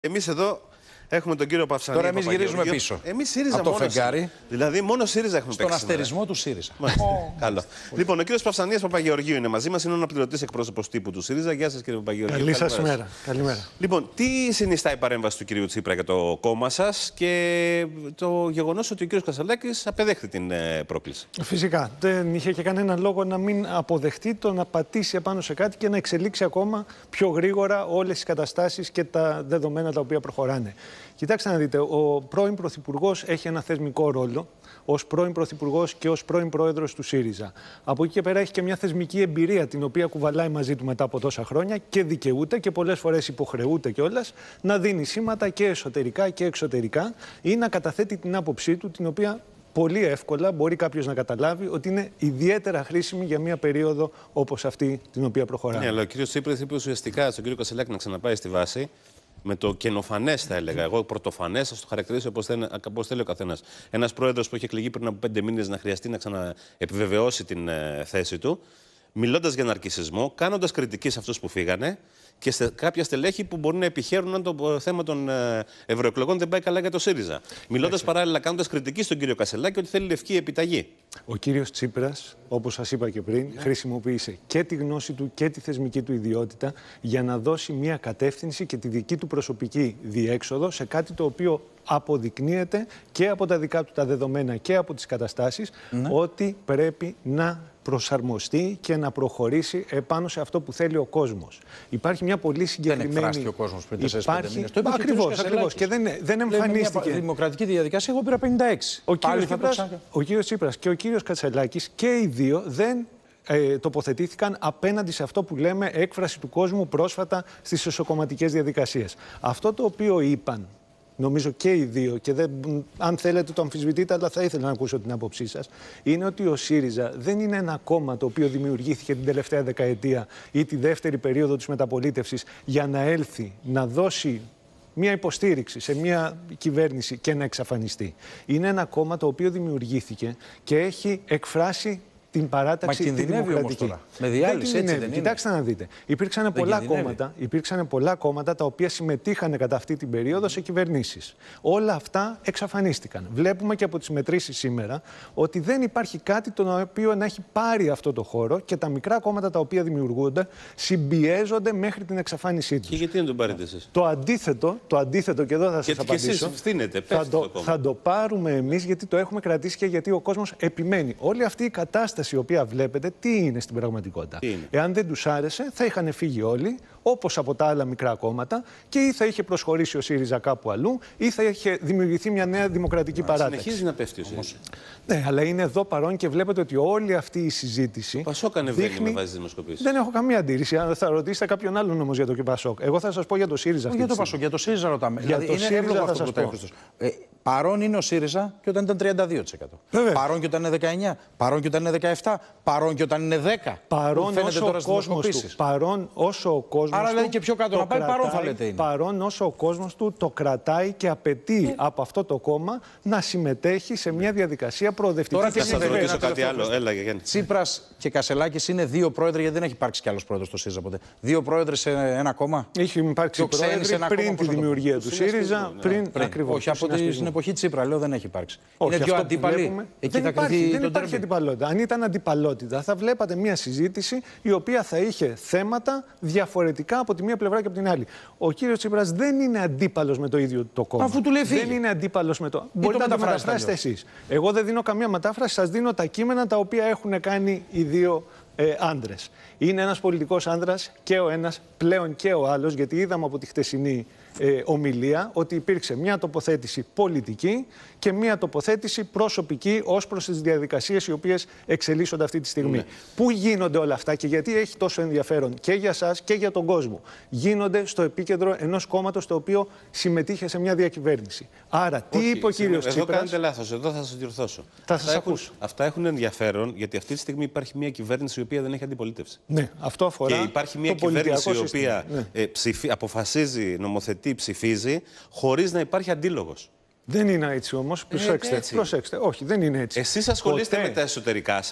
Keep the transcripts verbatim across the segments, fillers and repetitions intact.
Εμείς εδώ έχουμε τον κύριο Παυσανή. Τώρα εμείς γυρίζουμε πίσω. Εμείς ΣΥΡΙΖΑ από το μόνο. φεγγάρι. Δηλαδή, μόνο ΣΥΡΙΖΑ έχουμε στον παίξει. Στον αστερισμό του ΣΥΡΙΖΑ. Oh. Καλό. Λοιπόν, ο κύριος Παυσανίας Παπαγεωργίου είναι μαζί μας. Είναι ο αναπληρωτής εκπρόσωπος τύπου του ΣΥΡΙΖΑ. Γεια σας, κύριε Παπαγεωργίου. Καλή σας μέρα. Καλημέρα. Λοιπόν, τι συνιστά η παρέμβαση του κυρίου Τσίπρα για το κόμμα σας και το γεγονός ότι ο κύριος Κασελάκης απεδέχθη την ε, πρόκληση? Φυσικά. Δεν είχε και κανένα λόγο να μην αποδεχτεί το να πατήσει επάνω σε κάτι και να εξελίξει ακόμα πιο γρήγορα όλες τις καταστάσεις και τα δεδομένα τα οποία προχωράνε. Κοιτάξτε να δείτε, ο πρώην Πρωθυπουργός έχει ένα θεσμικό ρόλο ως πρώην Πρωθυπουργός και ως πρώην Πρόεδρος του ΣΥΡΙΖΑ. Από εκεί και πέρα έχει και μια θεσμική εμπειρία την οποία κουβαλάει μαζί του μετά από τόσα χρόνια και δικαιούται και πολλές φορές υποχρεούται κιόλας να δίνει σήματα και εσωτερικά και εξωτερικά ή να καταθέτει την άποψή του, την οποία πολύ εύκολα μπορεί κάποιος να καταλάβει ότι είναι ιδιαίτερα χρήσιμη για μια περίοδο όπως αυτή την οποία προχωράμε. Ναι, αλλά ο κύριος Τσίπρας είπε ουσιαστικά στον κύριο Κασελάκη να ξαναπάει στη βάση. Με το καινοφανές, θα έλεγα. Εγώ πρωτοφανές, θα το χαρακτηρίσω όπως θέλει, όπως θέλει ο καθένας. Ένας πρόεδρος που έχει εκλεγεί πριν από πέντε μήνες να χρειαστεί να ξαναεπιβεβαιώσει την ε, θέση του, μιλώντας για ναρκισσισμό, κάνοντας κριτική σε αυτούς που φύγανε και σε κάποια στελέχη που μπορεί να επιχαίρουν αν το θέμα των ε, ευρωεκλογών δεν πάει καλά για το ΣΥΡΙΖΑ. Μιλώντας παράλληλα, κάνοντας κριτική στον κύριο Κασελάκη ότι θέλει λευκή επιταγή. Ο κύριος Τσίπρας, όπως σας είπα και πριν, yeah. χρησιμοποίησε και τη γνώση του και τη θεσμική του ιδιότητα για να δώσει μια κατεύθυνση και τη δική του προσωπική διέξοδο σε κάτι το οποίο αποδεικνύεται και από τα δικά του τα δεδομένα και από τις καταστάσεις ναι. ότι πρέπει να προσαρμοστεί και να προχωρήσει επάνω σε αυτό που θέλει ο κόσμος. Υπάρχει μια πολύ συγκεκριμένη... Δεν εκφράστηκε ο κόσμος πριν τέσσερις πέντε μήνες. Υπάρχει... Ακριβώς, ακριβώς. Και δεν, δεν εμφανίστηκε. Μια δημοκρατική διαδικασία, εγώ πήρα πενήντα έξι. Ο κύριος Τσίπρας, ο κύριος Τσίπρας και ο κύριος Κασελάκης και οι δύο δεν ε, τοποθετήθηκαν απέναντι σε αυτό που λέμε έκφραση του κόσμου πρόσφατα στις εσωκομματικές διαδικασίες. Αυτό το οποίο είπαν, νομίζω και οι δύο, και δεν, αν θέλετε το αμφισβητείτε, αλλά θα ήθελα να ακούσω την άποψή σας, είναι ότι ο ΣΥΡΙΖΑ δεν είναι ένα κόμμα το οποίο δημιουργήθηκε την τελευταία δεκαετία ή τη δεύτερη περίοδο της μεταπολίτευσης για να έλθει, να δώσει μια υποστήριξη σε μια κυβέρνηση και να εξαφανιστεί. Είναι ένα κόμμα το οποίο δημιουργήθηκε και έχει εκφράσει την παράταξη τη δημοκρατική. Τώρα. Με διάλυση, έτσι δεν είναι? Κοιτάξτε να δείτε. Υπήρξαν πολλά, κόμματα, υπήρξαν πολλά κόμματα τα οποία συμμετείχαν κατά αυτή την περίοδο σε κυβερνήσεις. Όλα αυτά εξαφανίστηκαν. Βλέπουμε και από τις μετρήσεις σήμερα ότι δεν υπάρχει κάτι το οποίο να έχει πάρει αυτό το χώρο και τα μικρά κόμματα τα οποία δημιουργούνται συμπιέζονται μέχρι την εξαφάνισή τους. Και γιατί δεν τον πάρετε εσείς? Το αντίθετο, το αντίθετο και εδώ θα σας απαντήσω. Και εσείς ευθύνετε, θα, το, το θα το πάρουμε εμείς γιατί το έχουμε κρατήσει και γιατί ο κόσμος επιμένει. Όλη αυτή η κατάσταση η οποία βλέπετε, τι είναι στην πραγματικότητα? Είναι? Εάν δεν τους άρεσε, θα είχαν φύγει όλοι, όπως από τα άλλα μικρά κόμματα, και ή θα είχε προσχωρήσει ο ΣΥΡΙΖΑ κάπου αλλού, ή θα είχε δημιουργηθεί μια νέα δημοκρατική παράταξη. Συνεχίζει να πέφτει ο ΣΥΡΙΖΑ. Ναι, αλλά είναι εδώ παρόν και βλέπετε ότι όλη αυτή η συζήτηση. Το Πασόκ ανεβαίνει δείχνει... με βάση δημοσκοπήσεις. Δεν έχω καμία αντίρρηση. Αν θα ρωτήσετε κάποιον άλλον όμως για το Πασόκ. Εγώ θα σας πω για το ΣΥΡΙΖΑ. Όχι για το Πασόκ, για το ΣΥΡΙΖΑ ρωτάμε. Για δηλαδή, το ΣΥΡΙΖΑ θα σας πω. Ε, παρόν είναι ο ΣΥΡΙΖΑ και όταν ήταν τριάντα δύο τοις εκατό. Βέβαια. Παρόν και όταν είναι δεκαεννιά. Παρόν και όταν είναι δεκαεπτά. Παρόν και όταν είναι δέκα. Παρόν όσο, ο κόσμος του, παρόν όσο ο κόσμος Άρα δηλαδή και πιο κάτω να πάει, κρατάει, παρόν θα λέτε είναι. Παρόν όσο ο κόσμος του το κρατάει και απαιτεί ε. από αυτό το κόμμα να συμμετέχει σε μια διαδικασία προοδευτική. Τώρα θα σας ρωτήσω κάτι άλλο. Έλα, Τσίπρας και Κασελάκης είναι δύο πρόεδροι, γιατί δεν έχει υπάρξει κι άλλος πρόεδρος στο ΣΥΡΙΖΑ ποτέ. Δύο πρόεδροι σε ένα κόμμα. Έχει υπάρξει πρόεδροι πριν τη δημιουργία του ΣΥΡΙΖΑ. Όχι, από την εποχή Τσίπρα, λέω, δεν έχει υπάρξει. Είναι δύο αντίπαλοι. Εκεί δεν υπάρχει, δεν υπάρχει αντιπαλότητα. Αν ήταν αντιπαλότητα, θα βλέπατε μια συζήτηση η οποία θα είχε θέματα διαφορετικά από τη μία πλευρά και από την άλλη. Ο κύριος Τσίπρας δεν είναι αντίπαλος με το ίδιο το κόμμα. Αφού του λέει φύγει. Δεν είναι αντίπαλος με το. Μπορείτε να το μεταφράσετε εσείς. Εγώ δεν δίνω καμία μετάφραση, σας δίνω τα κείμενα τα οποία έχουν κάνει οι δύο ε, άντρες. Είναι ένας πολιτικός άντρας και ο ένας, πλέον και ο άλλος, γιατί είδαμε από τη χτεσινή ε, ομιλία ότι υπήρξε μια τοποθέτηση πολιτική και μια τοποθέτηση προσωπική ως προς τις διαδικασίες οι οποίες εξελίσσονται αυτή τη στιγμή. Ναι. Πού γίνονται όλα αυτά και γιατί έχει τόσο ενδιαφέρον και για σας και για τον κόσμο? Γίνονται στο επίκεντρο ενός κόμματος το οποίο συμμετείχε σε μια διακυβέρνηση. Άρα, τι Όχι, είπε ο κύριος Τσίπρας? Εδώ κάνετε λάθος, εδώ θα σας διορθώσω. Θα σας έχουν, ακούσω. Αυτά έχουν ενδιαφέρον γιατί αυτή τη στιγμή υπάρχει μια κυβέρνηση η οποία δεν έχει αντιπολίτευση. Ναι, αυτό αφορά. Και υπάρχει μια κυβέρνηση η οποία ναι. ε, ψηφί, αποφασίζει, νομοθετεί, ψηφίζει, χωρίς να υπάρχει αντίλογος. Δεν είναι έτσι όμως. Προσέξτε, ε, έτσι. προσέξτε. Όχι, δεν είναι έτσι. Εσείς ασχολείστε Ποτέ. με τα εσωτερικά σας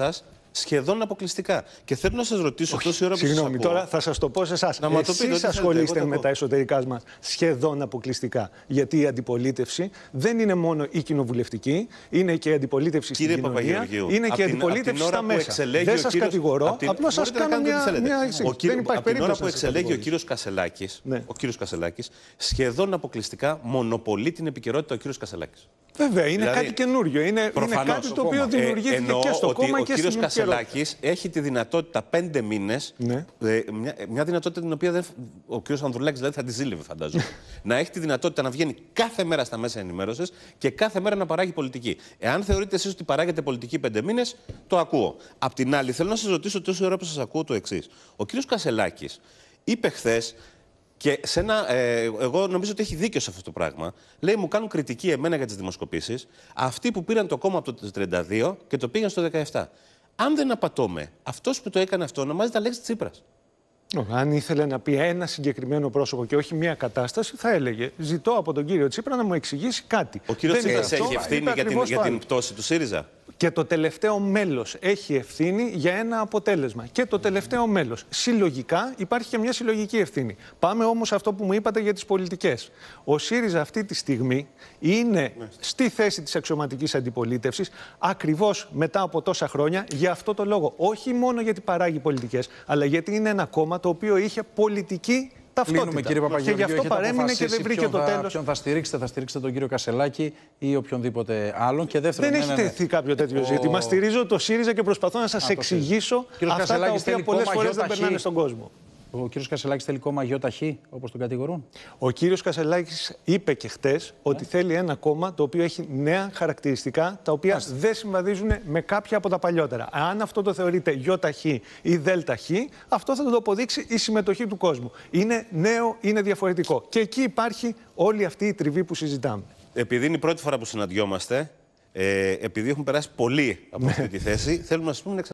Σχεδόν αποκλειστικά. Και θέλω να σας ρωτήσω τόση ώρα που σας Συγγνώμη, ακούω, τώρα θα σας το πω σε εσάς. Να μου το πείτε, ό,τι Εσείς θέλετε, ασχολείστε εγώ το με πω. τα εσωτερικά μας σχεδόν αποκλειστικά. Γιατί η αντιπολίτευση δεν είναι μόνο η κοινοβουλευτική, είναι και η αντιπολίτευση Κύριε στην κοινωνία, Παπαγεωργίου, είναι και η απ' την- αντιπολίτευση απ' την ώρα στα που μέσα. εξελέγει Δεν ο σας κύριος- κατηγορώ, απ' την- απλώς σας μπορείτε να κάνω κάνετε ό,τι μια, θέλετε. μια Ο εξήγηση. κύριο- Δεν υπάρχει απ' την ώρα περίπτωση που να σας εξελέγει ο κατηγορήσω. κύριος Κασελάκης, Ναι. ο κύριος Κασελάκης, σχεδόν αποκλειστικά μονοπολεί την επικαιρότητα ο κύριος Κασελάκης. Βέβαια, είναι Δηλαδή, κάτι καινούριο. Είναι, είναι προφανώς, κάτι στο το οποίο κόμμα. δημιουργήθηκε Ε, εννοώ και στο ότι κόμμα ο και κύριος στην επικαιρότητα. Κασελάκης έχει τη δυνατότητα πέντε μήνες, Ναι. ε, μια, μια δυνατότητα την οποία δεν, ο κύριος Ανδρουλάκης δηλαδή θα τη ζήλευε, φαντάζομαι. να έχει τη δυνατότητα να βγαίνει κάθε μέρα στα μέσα ενημέρωσης και κάθε μέρα να παράγει πολιτική. Εάν θεωρείτε εσείς ότι παράγετε πολιτική πέντε μήνες, το ακούω. Απ' την άλλη, θέλω να σας ρωτήσω τόση ώρα που σας ακούω το εξής. Ο κύριος Κασελάκης είπε χθες. Και σε ένα, ε, εγώ νομίζω ότι έχει δίκιο σε αυτό το πράγμα. Λέει, μου κάνουν κριτική εμένα για τις δημοσκοπήσεις, αυτοί που πήραν το κόμμα από το τριάντα δύο και το πήγαν στο δεκαεπτά. Αν δεν απατώμε, αυτός που το έκανε αυτό ονομάζεται Αλέξης Τσίπρας. Αν ήθελε να πει ένα συγκεκριμένο πρόσωπο και όχι μία κατάσταση, θα έλεγε: ζητώ από τον κύριο Τσίπρα να μου εξηγήσει κάτι. Ο κύριος Δεν Τσίπρας είπε έχει αυτό, ευθύνη είπε για την, ακριβώς για το την άλλο. πτώση του ΣΥΡΙΖΑ. Και το τελευταίο μέλος έχει ευθύνη για ένα αποτέλεσμα. Και το τελευταίο μέλος. Συλλογικά υπάρχει και μια συλλογική ευθύνη. Πάμε όμως σε αυτό που μου είπατε για τις πολιτικές. Ο ΣΥΡΙΖΑ αυτή τη στιγμή είναι στη θέση της αξιωματικής αντιπολίτευσης ακριβώς μετά από τόσα χρόνια για αυτό το λόγο. Όχι μόνο γιατί παράγει πολιτικές, αλλά γιατί είναι ένα κόμμα το οποίο είχε πολιτική ταυτότητα. Κλείνουμε, κύριε Και Παπαγεωργίου. γι' αυτό Έχετε παρέμεινε και αποφασίσει δεν βρήκε ποιον το θα- τέλος. Ποιον θα στηρίξετε, θα στηρίξετε τον κύριο Κασελάκη ή οποιονδήποτε άλλον. Και δεύτερον, Δεν ναι, έχει ναι, ναι. τεθεί κάποιο τέτοιο Ο- ζήτημα. Στηρίζω το ΣΥΡΙΖΑ και προσπαθώ να σας το εξηγήσω Κύριος αυτά τα Κασελάκης οποία θέλει πολλές κόμμα φορές δεν ΙΧ. περνάνε στον κόσμο. Ο κύριος Κασελάκης θέλει κόμμα ΙΧ, όπως τον κατηγορούν. Ο κύριος Κασελάκης είπε και χτες ότι θέλει ένα κόμμα το οποίο έχει νέα χαρακτηριστικά τα οποία δεν συμβαδίζουν με κάποια από τα παλιότερα. Αν αυτό το θεωρείτε ΙΧ ή ΔΧ, αυτό θα το αποδείξει η συμμετοχή του κόσμου. Είναι νέο, είναι διαφορετικό. Και εκεί υπάρχει όλη αυτή η τριβή που συζητάμε. Επειδή είναι η πρώτη φορά που συναντιόμαστε, ε, επειδή έχουν περάσει πολλοί από αυτή τη θέση, θέλουμε να σας πούμε να